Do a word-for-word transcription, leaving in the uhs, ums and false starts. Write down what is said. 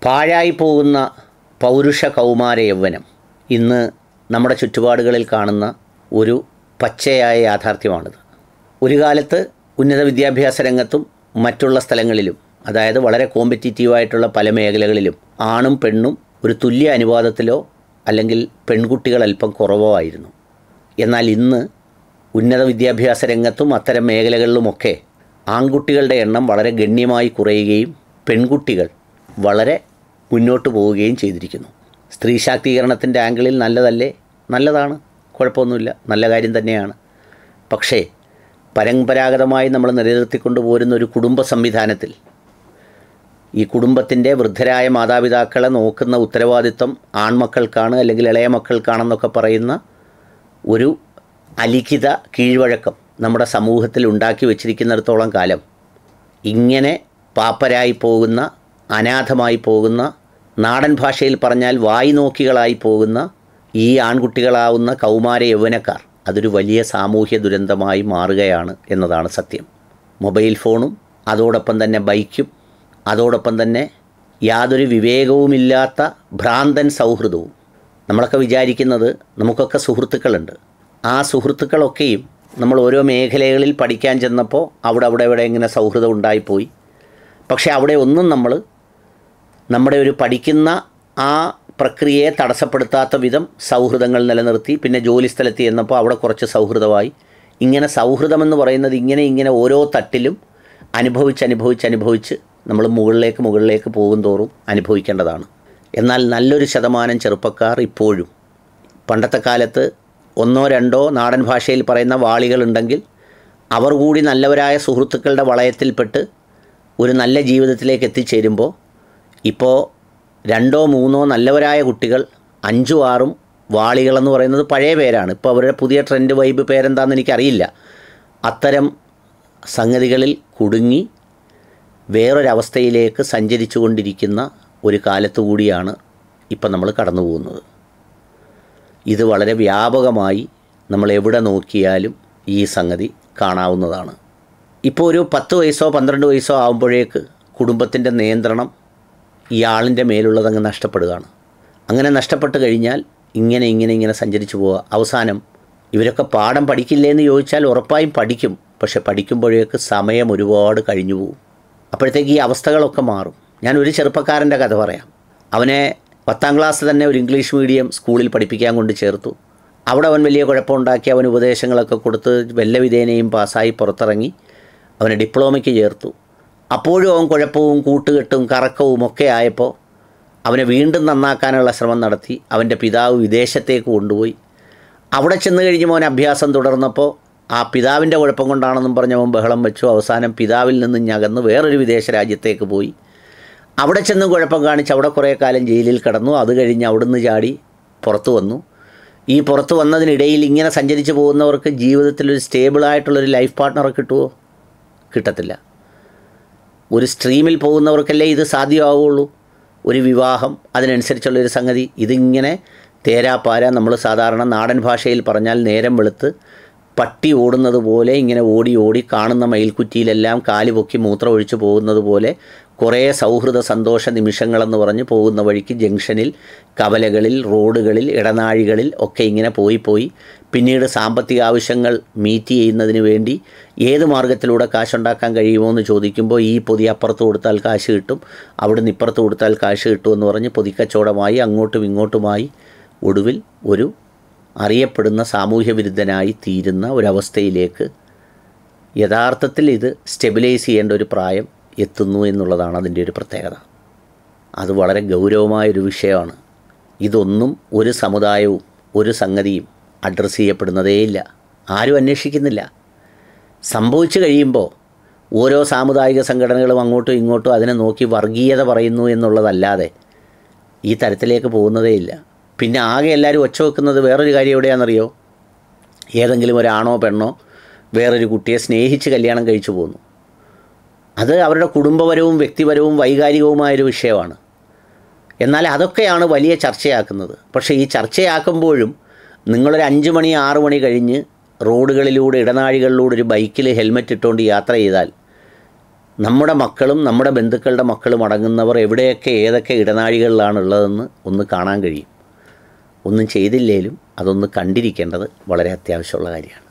പാഴായി പോകുന്ന പൗരുഷ കൗമാര യൗവനം ഇന്ന് നമ്മുടെ ചുറ്റുപാടുകളിൽ കാണുന്ന ഒരു പച്ചയായ യാഥാർത്ഥ്യമാണിത്. ഒരു കാലത്ത് ഉന്നത വിദ്യാഭ്യാസ രംഗത്തും മറ്റുള്ള സ്ഥലങ്ങളിലും, അതായത് വളരെ കോമ്പറ്റീറ്റീവായിട്ടുള്ള പല മേഖലകളിലും ആണും പെണ്ണും ഒരു തുല്യ അനുപാതത്തിലോ അല്ലെങ്കിൽ പെൺകുട്ടികൾ അല്പം കുറവോ ആയിരുന്നു. എന്നാൽ ഇന്ന് ഉന്നത വിദ്യാഭ്യാസ രംഗത്തും അത്തരം മേഖലകളിലുമൊക്കെ ആൺകുട്ടികളുടെ എണ്ണം വളരെ ഗണ്യമായി കുറയുകയും പെൺകുട്ടികൾ വളരെ മുന്നോട്ട് പോവുകയും ചെയ്തിരിക്കുന്നു. സ്ത്രീ ശാക്തീകരണത്തിൻ്റെ ആംഗിളിൽ നല്ലതല്ലേ? നല്ലതാണ്, കുഴപ്പമൊന്നുമില്ല, നല്ല കാര്യം തന്നെയാണ്. പക്ഷേ പരമ്പരാഗതമായി നമ്മൾ നിലനിർത്തിക്കൊണ്ടു പോരുന്ന ഒരു കുടുംബ സംവിധാനത്തിൽ ഈ കുടുംബത്തിൻ്റെ വൃദ്ധരായ മാതാപിതാക്കളെ നോക്കുന്ന ഉത്തരവാദിത്വം ആൺമക്കൾക്കാണ് അല്ലെങ്കിൽ ഇളയ മക്കൾക്കാണെന്നൊക്കെ പറയുന്ന ഒരു അലിഖിത കീഴ്വഴക്കം നമ്മുടെ സമൂഹത്തിൽ ഉണ്ടാക്കി വച്ചിരിക്കുന്നിടത്തോളം കാലം ഇങ്ങനെ പാപ്പരായി പോകുന്ന, അനാഥമായി പോകുന്ന, നാടൻ ഭാഷയിൽ പറഞ്ഞാൽ വായി നോക്കികളായി പോകുന്ന ഈ ആൺകുട്ടികളാവുന്ന കൗമാര യൗവനക്കാർ അതൊരു വലിയ സാമൂഹ്യ ദുരന്തമായി മാറുകയാണ് എന്നതാണ് സത്യം. മൊബൈൽ ഫോണും അതോടൊപ്പം തന്നെ ബൈക്കും അതോടൊപ്പം തന്നെ യാതൊരു വിവേകവുമില്ലാത്ത ഭ്രാന്തൻ സൗഹൃദവും. നമ്മളൊക്കെ വിചാരിക്കുന്നത് നമുക്കൊക്കെ സുഹൃത്തുക്കളുണ്ട്. ആ സുഹൃത്തുക്കളൊക്കെയും നമ്മൾ ഓരോ മേഖലകളിൽ പഠിക്കാൻ ചെന്നപ്പോൾ അവിടെ അവിടെ ഇവിടെ ഇങ്ങനെ സൗഹൃദം ഉണ്ടായിപ്പോയി. പക്ഷേ അവിടെ ഒന്നും നമ്മൾ നമ്മുടെ ഒരു പഠിക്കുന്ന ആ പ്രക്രിയയെ തടസ്സപ്പെടുത്താത്ത വിധം സൗഹൃദങ്ങൾ നിലനിർത്തി. പിന്നെ ജോലി സ്ഥലത്ത് ചെന്നപ്പോൾ അവിടെ കുറച്ച് സൗഹൃദമായി. ഇങ്ങനെ സൗഹൃദമെന്ന് പറയുന്നത് ഇങ്ങനെ ഇങ്ങനെ ഓരോ തട്ടിലും അനുഭവിച്ച് അനുഭവിച്ച് അനുഭവിച്ച് നമ്മൾ മുകളിലേക്ക് മുകളിലേക്ക് പോകും തോറും അനുഭവിക്കേണ്ടതാണ്. എന്നാൽ നല്ലൊരു ശതമാനം ചെറുപ്പക്കാർ ഇപ്പോഴും പണ്ടത്തെ കാലത്ത് ഒന്നോ രണ്ടോ നാടൻ ഭാഷയിൽ പറയുന്ന വാളികളുണ്ടെങ്കിൽ അവർ കൂടി നല്ലവരായ സുഹൃത്തുക്കളുടെ വളയത്തിൽപ്പെട്ട് ഒരു നല്ല ജീവിതത്തിലേക്ക് എത്തിച്ചേരുമ്പോൾ ഇപ്പോൾ രണ്ടോ മൂന്നോ നല്ലവരായ കുട്ടികൾ അഞ്ചും ആറും വാളികളെന്ന് പറയുന്നത് പഴയ പേരാണ്. ഇപ്പോൾ അവരുടെ പുതിയ ട്രെൻഡ് വൈബ് പേരെന്താണെന്ന് എനിക്കറിയില്ല. അത്തരം സംഗതികളിൽ കുടുങ്ങി വേറൊരവസ്ഥയിലേക്ക് സഞ്ചരിച്ചു കൊണ്ടിരിക്കുന്ന ഒരു കാലത്തു കൂടിയാണ് ഇപ്പം നമ്മൾ കടന്നു പോകുന്നത്. ഇത് വളരെ വ്യാപകമായി നമ്മൾ എവിടെ നോക്കിയാലും ഈ സംഗതി കാണാവുന്നതാണ്. ഇപ്പോൾ ഒരു പത്ത് വയസ്സോ പന്ത്രണ്ട് വയസ്സോ ആകുമ്പോഴേക്ക് കുടുംബത്തിൻ്റെ നിയന്ത്രണം ഇയാളിൻ്റെ മേലുള്ളതങ്ങ് നഷ്ടപ്പെടുകയാണ്. അങ്ങനെ നഷ്ടപ്പെട്ട് കഴിഞ്ഞാൽ ഇങ്ങനെ ഇങ്ങനെ ഇങ്ങനെ സഞ്ചരിച്ചു പോവുക. അവസാനം ഇവരൊക്കെ പാഠം പഠിക്കില്ലേ എന്ന് ചോദിച്ചാൽ ഉറപ്പായും പഠിക്കും. പക്ഷെ പഠിക്കുമ്പോഴേക്ക് സമയം ഒരുപാട് കഴിഞ്ഞു പോകും. അപ്പോഴത്തേക്ക് ഈ അവസ്ഥകളൊക്കെ മാറും. ഞാൻ ഒരു ചെറുപ്പക്കാരൻ്റെ കഥ പറയാം. അവനെ പത്താം ക്ലാസ് തന്നെ ഒരു ഇംഗ്ലീഷ് മീഡിയം സ്കൂളിൽ പഠിപ്പിക്കാൻ കൊണ്ട് ചേർത്തു. അവിടെ അവൻ വലിയ കുഴപ്പമുണ്ടാക്കി. അവൻ ഉപദേശങ്ങളൊക്കെ കൊടുത്ത് വല്ലവിധേനയും പാസ്സായി പുറത്തിറങ്ങി. അവനെ ഡിപ്ലോമയ്ക്ക് ചേർത്തു. അപ്പോഴും അവൻ കുഴപ്പവും കൂട്ടുകെട്ടും കറക്കവും ഒക്കെ ആയപ്പോൾ അവനെ വീണ്ടും നന്നാക്കാനുള്ള ശ്രമം നടത്തി. അവൻ്റെ പിതാവ് വിദേശത്തേക്ക് കൊണ്ടുപോയി. അവിടെ ചെന്ന് കഴിഞ്ഞ് അവൻ അഭ്യാസം തുടർന്നപ്പോൾ ആ പിതാവിൻ്റെ കുഴപ്പം കൊണ്ടാണെന്നും പറഞ്ഞ് അവൻ ബഹളം വെച്ചു. അവസാനം പിതാവിൽ നിന്ന് ഞകന്ന് വേറൊരു വിദേശ രാജ്യത്തേക്ക് പോയി. അവിടെ ചെന്ന് കുഴപ്പം കാണിച്ച് അവിടെ കുറേ കാലം ജയിലിൽ കിടന്നു. അത് കഴിഞ്ഞ് അവിടുന്ന് ചാടി പുറത്തു വന്നു. ഈ പുറത്തു വന്നതിനിടയിൽ ഇങ്ങനെ സഞ്ചരിച്ച് പോകുന്നവർക്ക് ജീവിതത്തിലൊരു സ്റ്റേബിളായിട്ടുള്ളൊരു ലൈഫ് പാർട്ട്ണറെ കിട്ടുമോ? കിട്ടത്തില്ല. ഒരു സ്ട്രീമിൽ പോകുന്നവർക്കല്ലേ ഇത് സാധ്യമാവുള്ളൂ. ഒരു വിവാഹം, അതിനനുസരിച്ചുള്ളൊരു സംഗതി. ഇതിങ്ങനെ തേരാപ്പാര നമ്മൾ സാധാരണ നാടൻ ഭാഷയിൽ പറഞ്ഞാൽ നേരം വെളുത്ത് പട്ടി ഓടുന്നത് പോലെ ഇങ്ങനെ ഓടി ഓടി കാണുന്ന മയിൽക്കുറ്റിയിലെല്ലാം കാല് പൊക്കി മൂത്രം ഒഴിച്ച് പോകുന്നത് പോലെ കുറേ സൗഹൃദ സന്തോഷ നിമിഷങ്ങളെന്ന് പറഞ്ഞ് പോകുന്ന വഴിക്ക് ജംഗ്ഷനിൽ, കവലകളിൽ, റോഡുകളിൽ, ഇടനാഴികളിൽ ഒക്കെ ഇങ്ങനെ പോയി പോയി പിന്നീട് സാമ്പത്തിക ആവശ്യങ്ങൾ മീറ്റ് ചെയ്യുന്നതിന് വേണ്ടി ഏത് മാർഗ്ഗത്തിലൂടെ കാശുണ്ടാക്കാൻ കഴിയുമോ എന്ന് ചോദിക്കുമ്പോൾ ഈ പൊതി അപ്പുറത്ത് കൊടുത്താൽ കാശ് കിട്ടും, അവിടുന്ന് ഇപ്പുറത്ത് കൊടുത്താൽ കാശ് കിട്ടുമെന്ന് പറഞ്ഞ് പൊതിക്കച്ചവടമായി അങ്ങോട്ടും ഇങ്ങോട്ടുമായി ഒടുവിൽ ഒരു അറിയപ്പെടുന്ന സാമൂഹ്യ വിരുദ്ധനായി തീരുന്ന ഒരവസ്ഥയിലേക്ക് യഥാർത്ഥത്തിൽ ഇത് സ്റ്റെബിലൈസ് ചെയ്യേണ്ട ഒരു പ്രായം എത്തുന്നു എന്നുള്ളതാണ് അതിൻ്റെ ഒരു പ്രത്യേകത. അത് വളരെ ഗൗരവമായൊരു വിഷയമാണ്. ഇതൊന്നും ഒരു സമുദായവും ഒരു സംഗതിയും അഡ്രസ്സ് ചെയ്യപ്പെടുന്നതേയില്ല. ആരും അന്വേഷിക്കുന്നില്ല. സംഭവിച്ചു കഴിയുമ്പോൾ ഓരോ സാമുദായിക സംഘടനകളും അങ്ങോട്ടും ഇങ്ങോട്ടും അതിനെ നോക്കി വർഗീയത പറയുന്നു എന്നുള്ളതല്ലാതെ ഈ തരത്തിലേക്ക് പോകുന്നതേയില്ല. പിന്നെ ആകെ എല്ലാവരും ഒച്ച വെക്കുന്നത് വേറൊരു കാര്യം എവിടെയാണെന്നറിയോ? ഏതെങ്കിലും ഒരാണോ പെണ്ണോ വേറൊരു കുട്ടിയെ സ്നേഹിച്ച് കല്യാണം കഴിച്ചു പോകുന്നു. അത് അവരുടെ കുടുംബപരവും വ്യക്തിപരവും വൈകാരികവുമായൊരു വിഷയമാണ്. എന്നാൽ അതൊക്കെയാണ് വലിയ ചർച്ചയാക്കുന്നത്. പക്ഷേ ഈ ചർച്ചയാക്കുമ്പോഴും നിങ്ങളൊരു അഞ്ച് മണി ആറ് മണി കഴിഞ്ഞ് റോഡുകളിലൂടെ ഇടനാഴികളിലൂടെ ഒരു ബൈക്കിൽ ഹെൽമെറ്റ് ഇട്ടുകൊണ്ട് യാത്ര ചെയ്താൽ നമ്മുടെ മക്കളും നമ്മുടെ ബന്ധുക്കളുടെ മക്കളും അടങ്ങുന്നവർ എവിടെയൊക്കെ ഏതൊക്കെ ഇടനാഴികളിലാണുള്ളതെന്ന് ഒന്ന് കാണാൻ കഴിയും. ഒന്നും ചെയ്തില്ലേലും അതൊന്ന് കണ്ടിരിക്കേണ്ടത് വളരെ അത്യാവശ്യമുള്ള കാര്യമാണ്.